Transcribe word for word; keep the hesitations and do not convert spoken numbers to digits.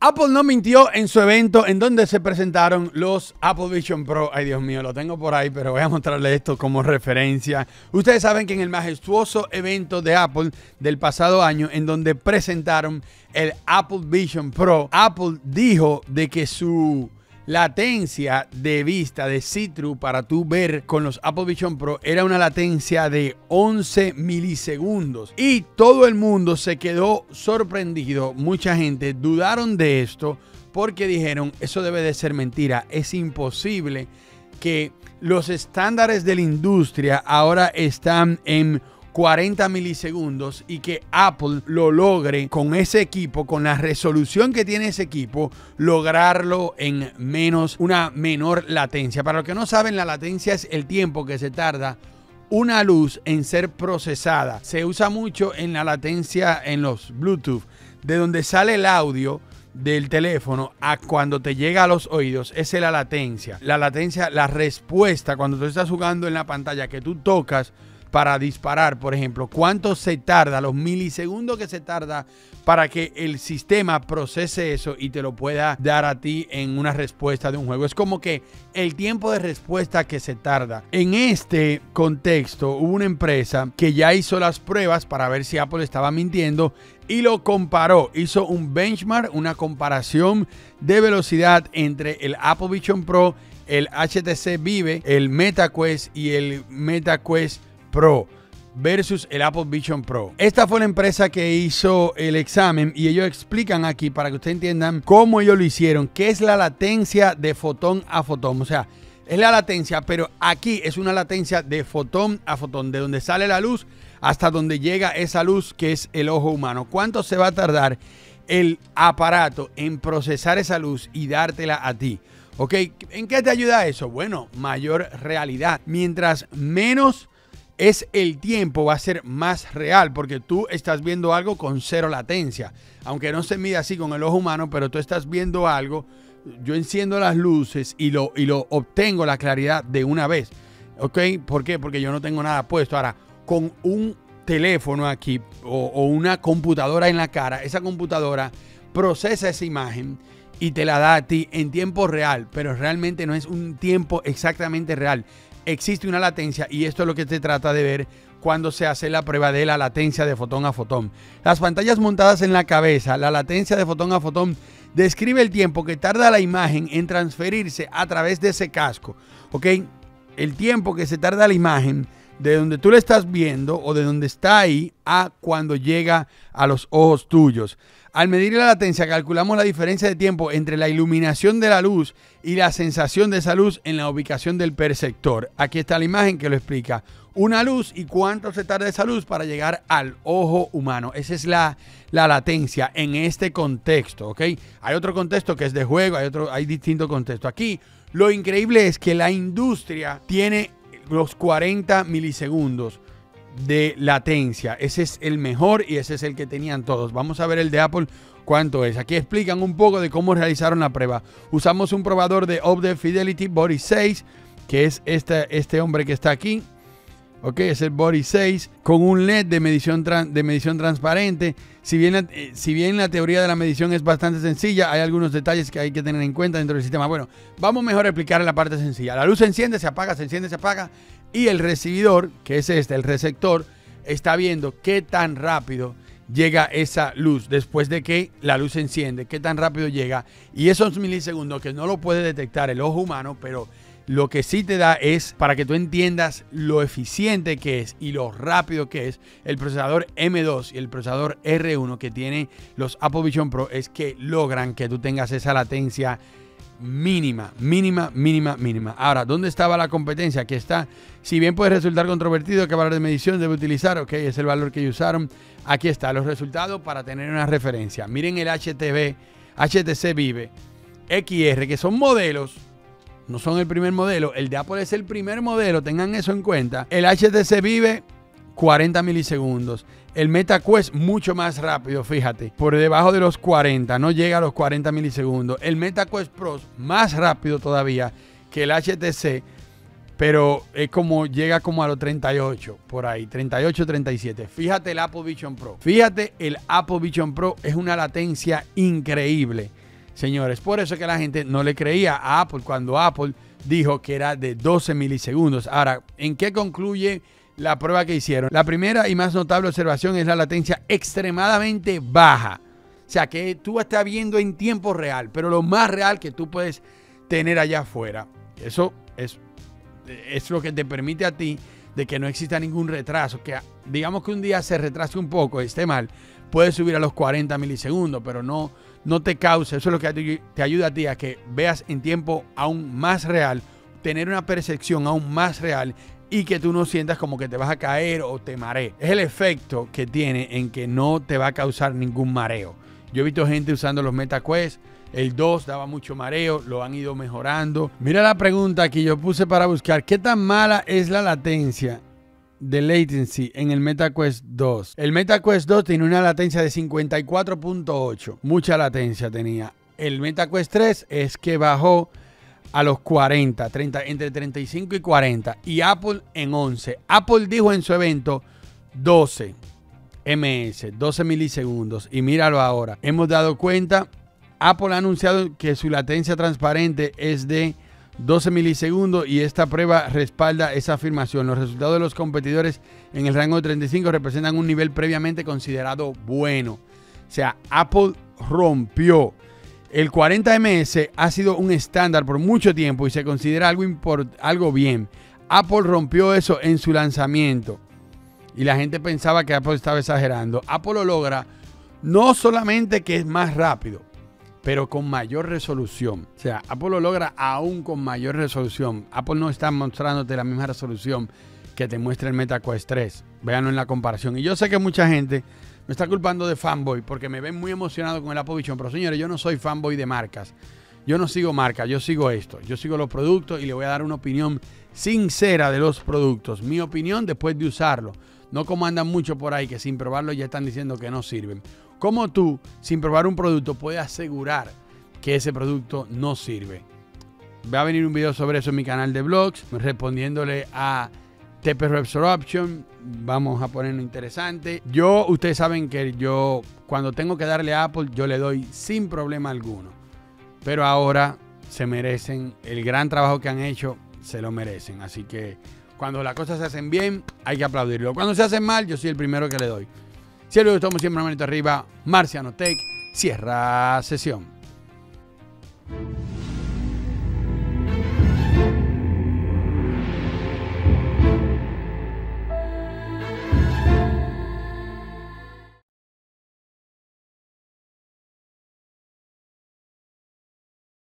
Apple no mintió en su evento en donde se presentaron los Apple Vision Pro. Ay, Dios mío, lo tengo por ahí, pero voy a mostrarle esto como referencia. Ustedes saben que en el majestuoso evento de Apple del pasado año, en donde presentaron el Apple Vision Pro, Apple dijo de que su latencia de vista de see-through para tú ver con los Apple Vision Pro era una latencia de once milisegundos, y todo el mundo se quedó sorprendido. Mucha gente dudaron de esto porque dijeron, eso debe de ser mentira, es imposible que los estándares de la industria ahora están en cuarenta milisegundos y que Apple lo logre con ese equipo, con la resolución que tiene ese equipo, lograrlo en menos, una menor latencia. Para los que no saben, la latencia es el tiempo que se tarda una luz en ser procesada. Se usa mucho en la latencia en los Bluetooth, de donde sale el audio del teléfono a cuando te llega a los oídos. Esa es la latencia. La latencia, la respuesta cuando tú estás jugando en la pantalla, que tú tocas para disparar, por ejemplo, cuánto se tarda, los milisegundos que se tarda para que el sistema procese eso y te lo pueda dar a ti en una respuesta de un juego. Es como que el tiempo de respuesta que se tarda. En este contexto hubo una empresa que ya hizo las pruebas para ver si Apple estaba mintiendo y lo comparó. Hizo un benchmark, una comparación de velocidad entre el Apple Vision Pro, el H T C Vive, el MetaQuest y el MetaQuest Pro versus el Apple Vision Pro. Esta fue la empresa que hizo el examen y ellos explican aquí para que ustedes entiendan cómo ellos lo hicieron, qué es la latencia de fotón a fotón. O sea, es la latencia, pero aquí es una latencia de fotón a fotón, de donde sale la luz hasta donde llega esa luz que es el ojo humano. ¿Cuánto se va a tardar el aparato en procesar esa luz y dártela a ti? ¿Ok? ¿En qué te ayuda eso? Bueno, mayor realidad. Mientras menos es el tiempo, va a ser más real, porque tú estás viendo algo con cero latencia. Aunque no se mide así con el ojo humano, pero tú estás viendo algo. Yo enciendo las luces y lo, y lo obtengo la claridad de una vez. ¿Ok? ¿Por qué? Porque yo no tengo nada puesto. Ahora, con un teléfono aquí o, o una computadora en la cara, esa computadora procesa esa imagen y te la da a ti en tiempo real, pero realmente no es un tiempo exactamente real. Existe una latencia y esto es lo que se trata de ver cuando se hace la prueba de la latencia de fotón a fotón. Las pantallas montadas en la cabeza, la latencia de fotón a fotón describe el tiempo que tarda la imagen en transferirse a través de ese casco. ¿Ok? El tiempo que se tarda la imagen de donde tú la estás viendo o de donde está ahí a cuando llega a los ojos tuyos. Al medir la latencia, calculamos la diferencia de tiempo entre la iluminación de la luz y la sensación de esa luz en la ubicación del perceptor. Aquí está la imagen que lo explica. Una luz y cuánto se tarda esa luz para llegar al ojo humano. Esa es la, la latencia en este contexto, ¿ok? Hay otro contexto que es de juego, hay, otro, hay distintos contextos. Aquí lo increíble es que la industria tiene los cuarenta milisegundos de latencia. Ese es el mejor y ese es el que tenían todos. Vamos a ver el de Apple cuánto es. Aquí explican un poco de cómo realizaron la prueba. Usamos un probador de Optic Fidelity Body seis, que es este, este hombre que está aquí. Ok, es el Body seis con un L E D de medición, de medición transparente. Si bien, la, eh, si bien la teoría de la medición es bastante sencilla, hay algunos detalles que hay que tener en cuenta dentro del sistema. Bueno, vamos mejor a explicar la parte sencilla. La luz se enciende, se apaga, se enciende, se apaga. Y el recibidor, que es este, el receptor, está viendo qué tan rápido llega esa luz después de que la luz se enciende, qué tan rápido llega. Y esos milisegundos que no lo puede detectar el ojo humano, pero lo que sí te da es, para que tú entiendas lo eficiente que es y lo rápido que es, el procesador M dos y el procesador R uno que tiene los Apple Vision Pro, es que logran que tú tengas esa latencia mínima, mínima, mínima, mínima. Ahora, ¿dónde estaba la competencia? Aquí está. Si bien puede resultar controvertido qué valor de medición debe utilizar, ok, es el valor que ellos usaron. Aquí está los resultados para tener una referencia. Miren el H T V, H T C Vive, X R, que son modelos. No son el primer modelo. El de Apple es el primer modelo. Tengan eso en cuenta. El H T C Vive, cuarenta milisegundos. El MetaQuest, mucho más rápido, fíjate. Por debajo de los cuarenta. No llega a los cuarenta milisegundos. El MetaQuest Pro, más rápido todavía que el H T C. Pero es como, llega como a los treinta y ocho, por ahí. treinta y ocho, treinta y siete. Fíjate el Apple Vision Pro. Fíjate el Apple Vision Pro. Es una latencia increíble. Señores, por eso es que la gente no le creía a Apple cuando Apple dijo que era de doce milisegundos. Ahora, ¿en qué concluye la prueba que hicieron? La primera y más notable observación es la latencia extremadamente baja. O sea, que tú estás viendo en tiempo real, pero lo más real que tú puedes tener allá afuera. Eso es, es lo que te permite a ti de que no exista ningún retraso. Que digamos que un día se retrase un poco, esté mal, puede subir a los cuarenta milisegundos, pero no, no te causa. Eso es lo que te ayuda a ti a que veas en tiempo aún más real, tener una percepción aún más real y que tú no sientas como que te vas a caer o te marees. Es el efecto que tiene en que no te va a causar ningún mareo. Yo he visto gente usando los MetaQuest. El dos daba mucho mareo, lo han ido mejorando. Mira la pregunta que yo puse para buscar. ¿Qué tan mala es la latencia de latency en el MetaQuest dos? El MetaQuest dos tiene una latencia de cincuenta y cuatro punto ocho. Mucha latencia tenía. El MetaQuest tres es que bajó a los cuarenta, treinta, entre treinta y cinco y cuarenta. Y Apple en once. Apple dijo en su evento doce ms, doce milisegundos. Y míralo ahora. Hemos dado cuenta. Apple ha anunciado que su latencia transparente es de doce milisegundos y esta prueba respalda esa afirmación. Los resultados de los competidores en el rango de treinta y cinco representan un nivel previamente considerado bueno. O sea, Apple rompió. El cuarenta ms ha sido un estándar por mucho tiempo y se considera algo, import, algo bien. Apple rompió eso en su lanzamiento y la gente pensaba que Apple estaba exagerando. Apple lo logra no solamente que es más rápido, pero con mayor resolución. O sea, Apple lo logra aún con mayor resolución. Apple no está mostrándote la misma resolución que te muestra el MetaQuest tres. Véanlo en la comparación. Y yo sé que mucha gente me está culpando de fanboy porque me ven muy emocionado con el Apple Vision. Pero señores, yo no soy fanboy de marcas. Yo no sigo marcas, yo sigo esto. Yo sigo los productos y le voy a dar una opinión sincera de los productos. Mi opinión después de usarlo. No como andan mucho por ahí que sin probarlo ya están diciendo que no sirven. Como tú, sin probar un producto, puedes asegurar que ese producto no sirve. Va a venir un video sobre eso en mi canal de vlogs, respondiéndole a T P Resorption. Vamos a ponerlo interesante. Yo, ustedes saben que yo, cuando tengo que darle a Apple, yo le doy sin problema alguno. Pero ahora se merecen el gran trabajo que han hecho, se lo merecen. Así que cuando las cosas se hacen bien, hay que aplaudirlo. Cuando se hacen mal, yo soy el primero que le doy. Si les gustó, siempre una manito arriba. Marciano Tech cierra sesión.